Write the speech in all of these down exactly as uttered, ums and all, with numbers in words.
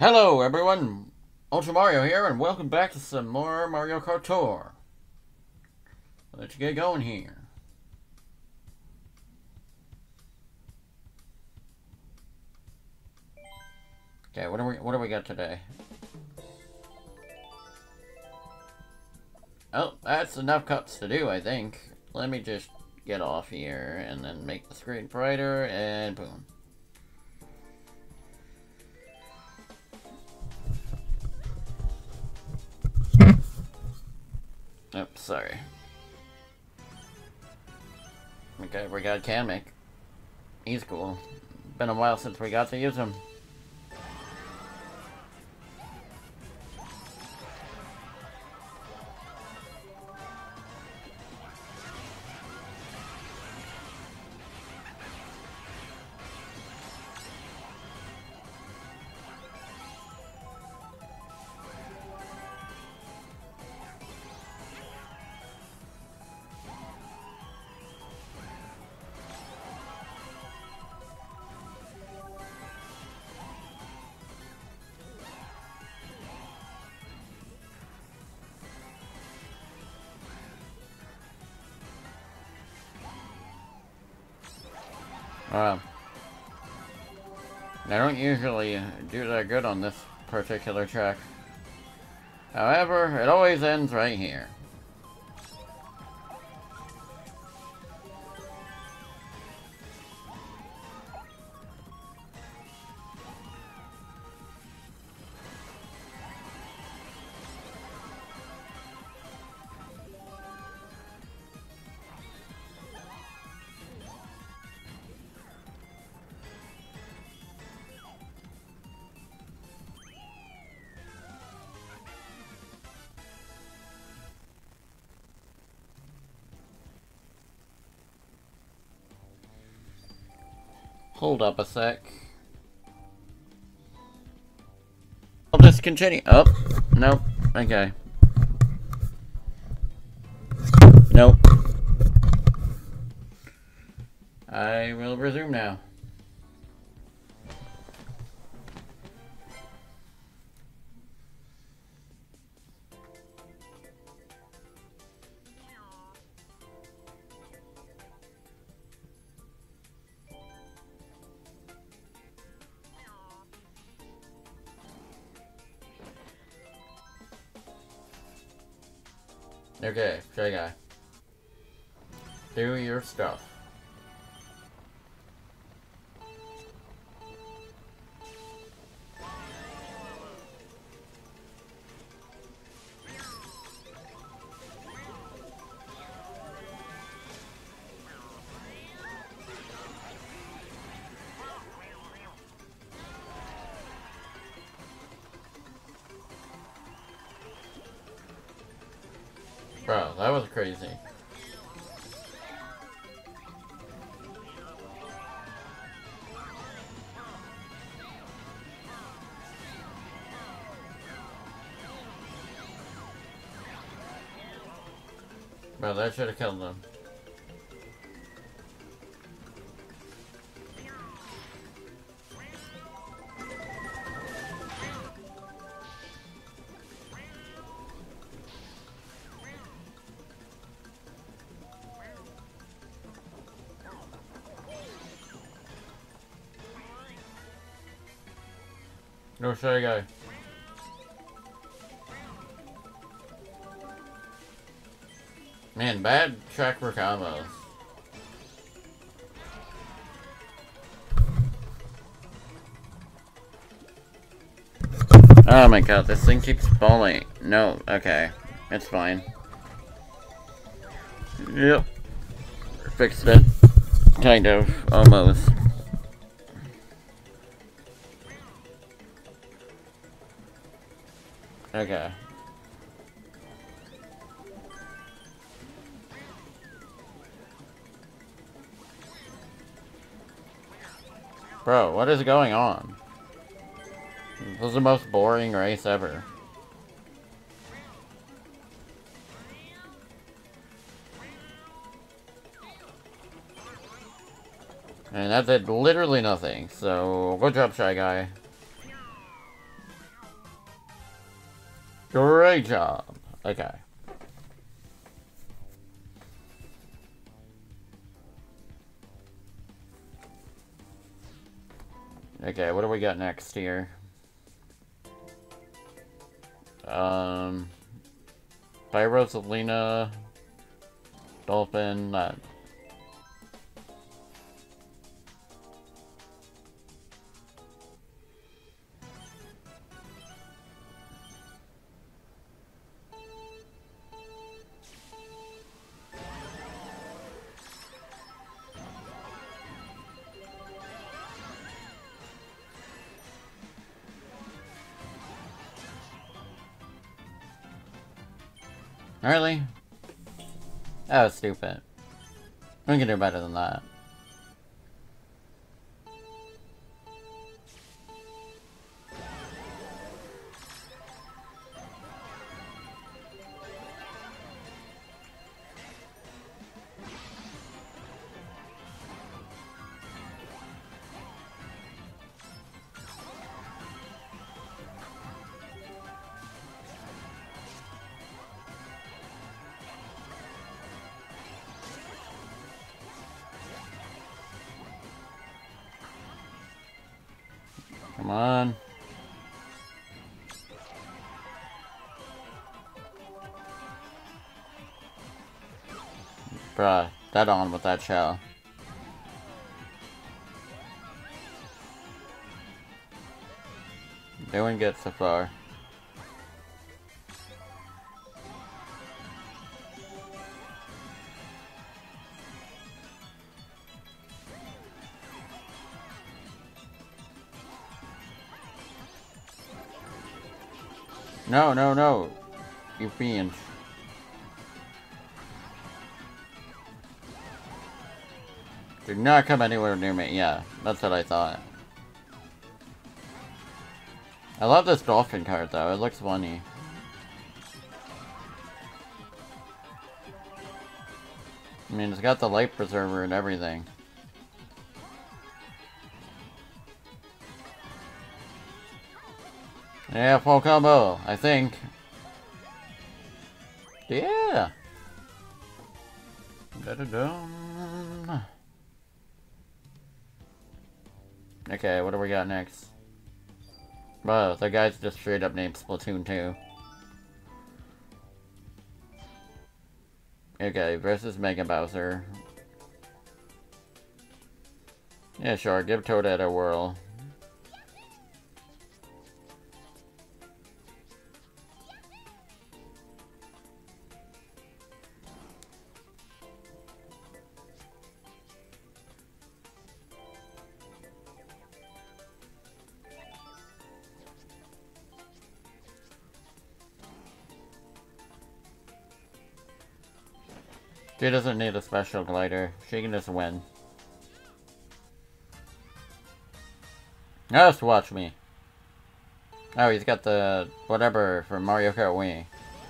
Hello everyone, Ultra Mario here, and welcome back to some more Mario Kart Tour. Let's get going here. Okay, what do we what do we got today? Oh, that's enough cuts to do, I think. Let me just get off here and then make the screen brighter, and boom. Oops, sorry. Okay, we got Kamek. He's cool. Been a while since we got to use him. Um, I don't usually do that good on this particular track. However, it always ends right here. Hold up a sec. I'll just continue. Oh, nope. Okay. Nope. I will resume now. Okay, Shy Guy. Do your stuff. Bro, that was crazy. Bro, that should have killed them. No Shy Guy. Man, bad track for combos. Oh my god, this thing keeps falling. No, okay. It's fine. Yep. Fixed it. Kind of. Almost. Okay. Bro, what is going on? This is the most boring race ever. And that did literally nothing, so good job, Shy Guy. Great job. Okay. Okay, what do we got next here? Um, Pyrosalina, Dolphin, that. Really? That was stupid. We can do better than that. Come on. Bruh, that on with that shell. Doing good so far. No, no, no. You fiend. Do not come anywhere near me. Yeah, that's what I thought. I love this dolphin card though, it looks funny. I mean, it's got the life preserver and everything. Yeah, full combo, I think. Yeah. Da-da-dum. Okay, what do we got next? Wow, the guy's just straight up named Splatoon two. Okay, versus Mega Bowser. Yeah, sure, give Toadette a whirl. She doesn't need a special glider. She can just win. Just watch me. Oh, he's got the whatever from Mario Kart Wii.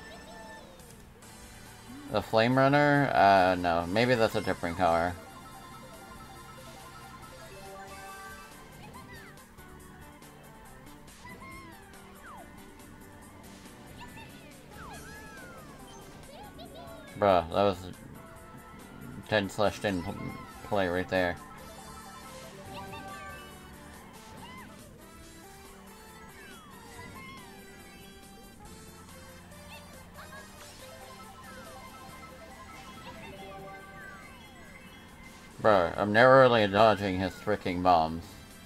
The Flame Runner? Uh, no. Maybe that's a different car. Bruh, that was ten slash ten play right there. Bro, I'm narrowly dodging his freaking bombs.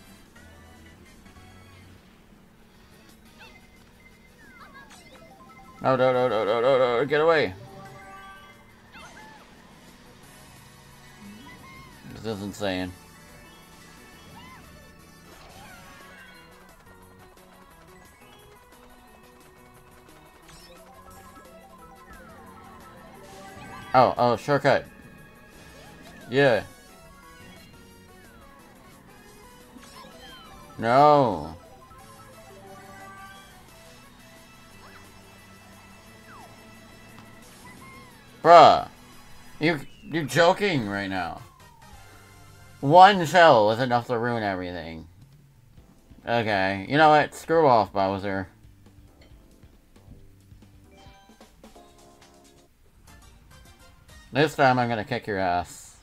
No, no, no, no, no, no, no, get away! This is insane. Oh, oh, shortcut. Yeah. No. Bruh. You, you're joking right now. One shell was enough to ruin everything. Okay, you know what? Screw off, Bowser. This time I'm gonna kick your ass.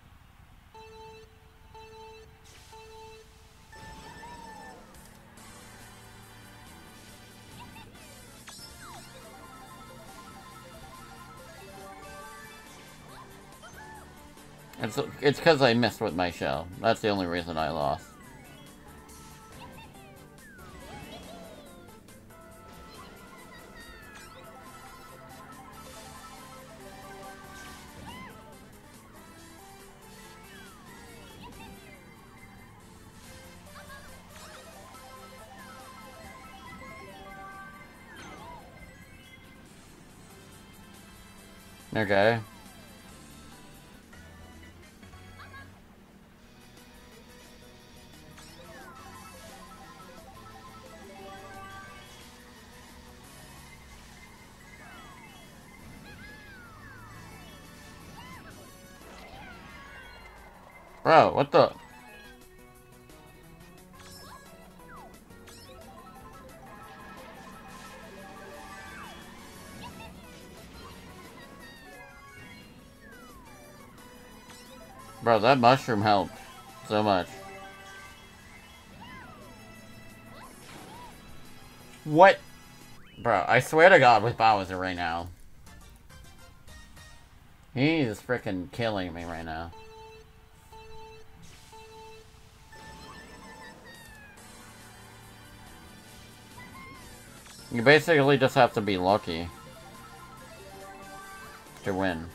It's it's because I missed with my shell. That's the only reason I lost. Okay. Bro, what the? Bro, that mushroom helped so much. What? Bro, I swear to God with Bowser right now. He's freaking killing me right now. You basically just have to be lucky to win.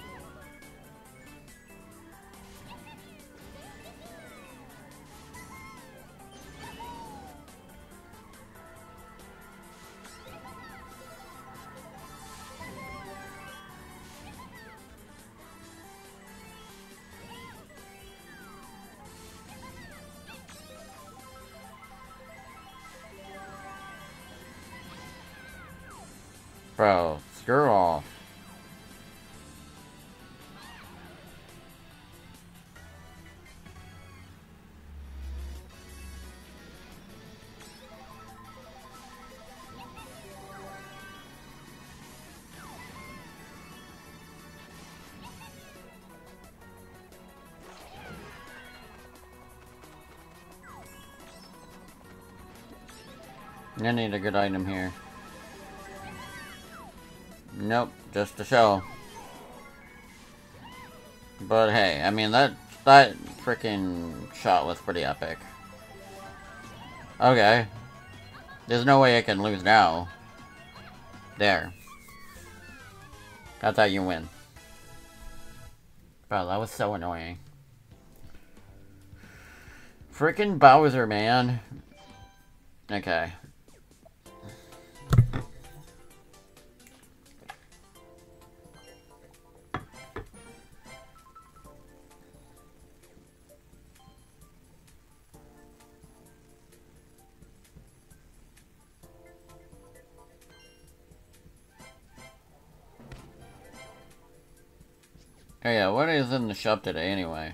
Bro, screw off. I need a good item here. Nope, just a shell. But hey, I mean, that that freaking shot was pretty epic. Okay. There's no way I can lose now. There. That's how you win. Bro, that was so annoying. Freaking Bowser, man. Okay. Oh yeah, what is in the shop today anyway?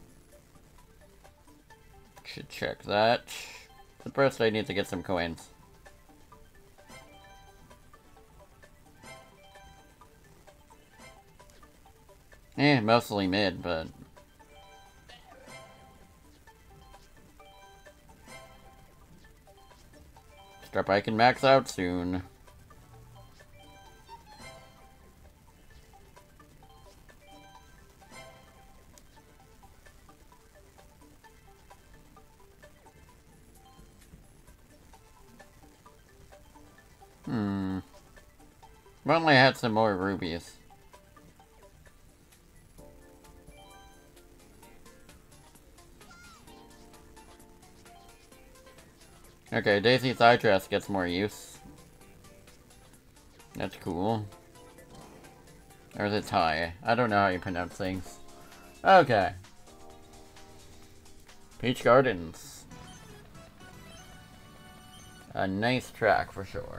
Should check that. But first I need to get some coins. Eh, mostly mid, but... Start I can max out soon. Hmm. If only I had some more rubies. Okay, Daisy's eye dress gets more use. That's cool. Or is it tie? I don't know how you pronounce things. Okay. Peach Gardens. A nice track for sure.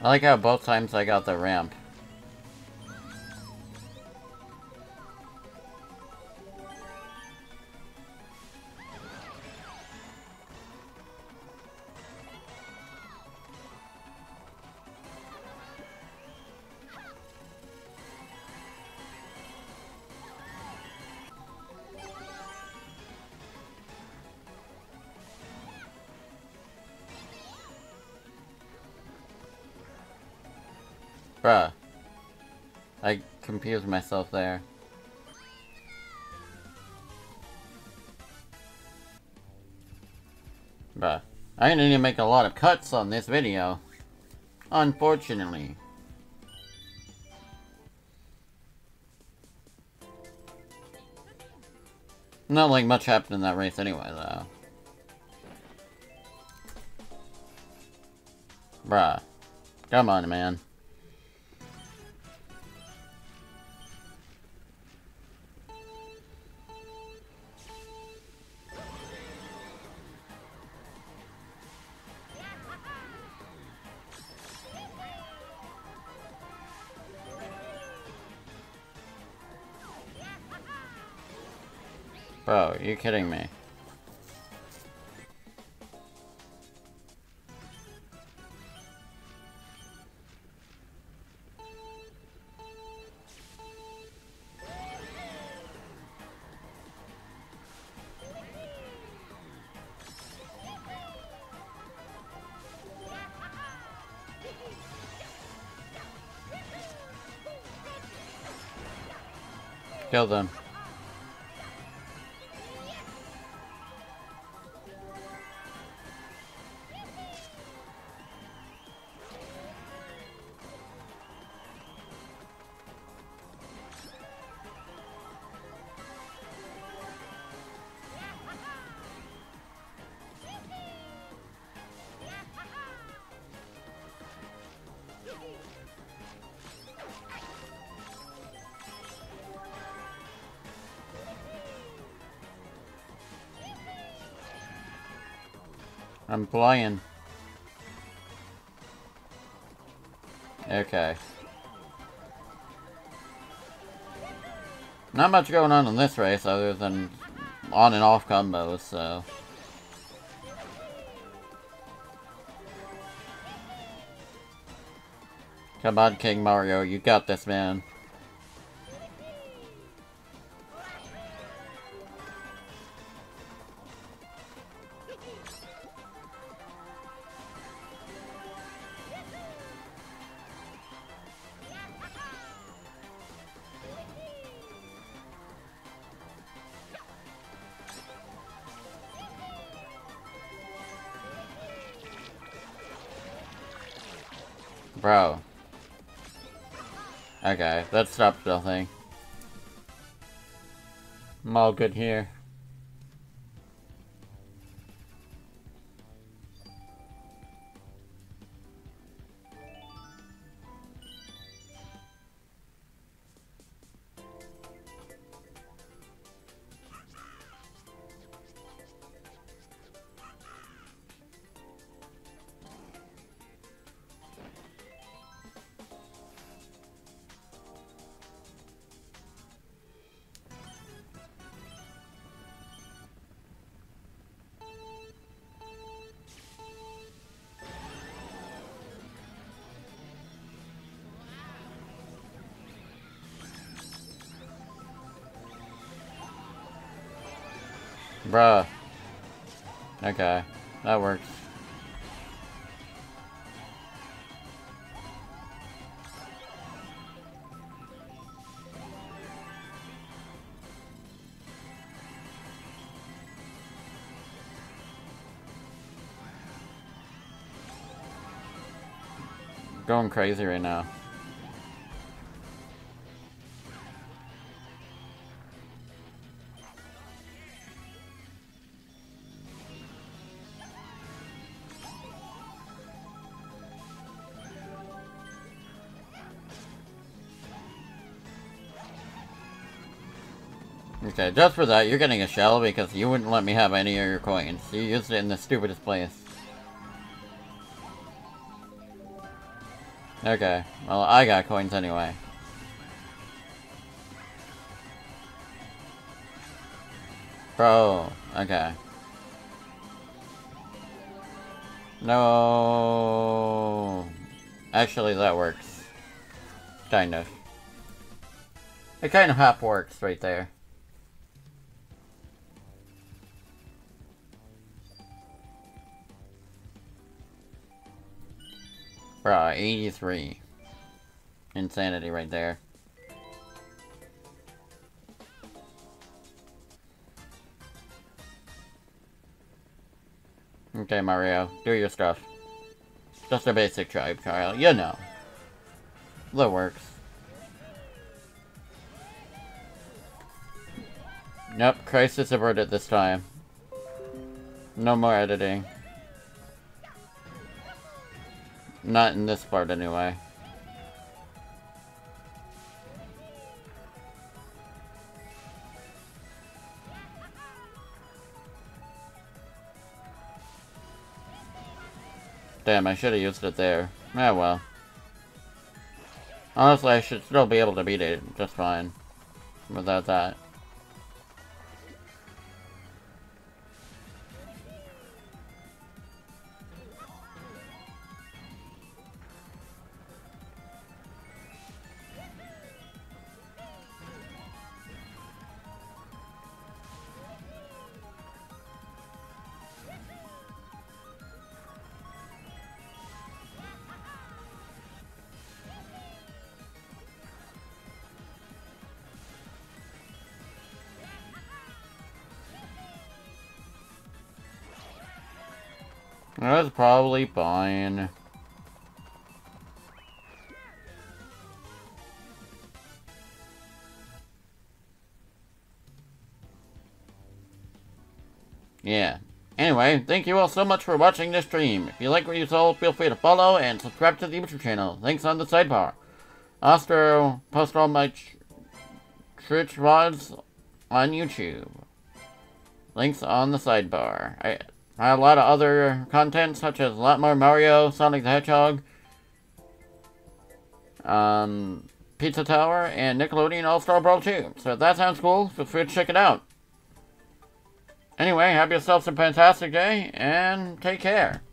I like how both times I got the ramp. Bruh. I confused myself there. Bruh. I need to make a lot of cuts on this video. Unfortunately. Not like much happened in that race anyway, though. Bruh. Come on, man. Bro, are you kidding me? Kill them. I'm flying. Okay. Not much going on in this race other than on and off combos, so... Come on, King Mario, you got this, man. Bro. Okay, that stopped nothing. I'm all good here. Bruh. Okay, that works. Going crazy right now. Okay, just for that, you're getting a shell because you wouldn't let me have any of your coins. You used it in the stupidest place. Okay, well, I got coins anyway. Bro, okay. No. Actually, that works. Kind of. It kind of half works right there. Bruh, eighty-three. Insanity right there. Okay, Mario, do your stuff. Just a basic tribe trial, you know. That works. Nope, crisis averted this time. No more editing. Not in this part, anyway. Damn, I should have used it there. Ah, well. Honestly, I should still be able to beat it just fine. Without that. That's probably fine. Yeah. Anyway, thank you all so much for watching this stream. If you like what you saw, feel free to follow and subscribe to the YouTube channel. Links on the sidebar. I also post all my ch church V O Ds on YouTube. Links on the sidebar. I, I have a lot of other content, such as a lot more Mario, Sonic the Hedgehog, um, Pizza Tower, and Nickelodeon All-Star Brawl two. So if that sounds cool, feel free to check it out. Anyway, have yourselves a fantastic day, and take care.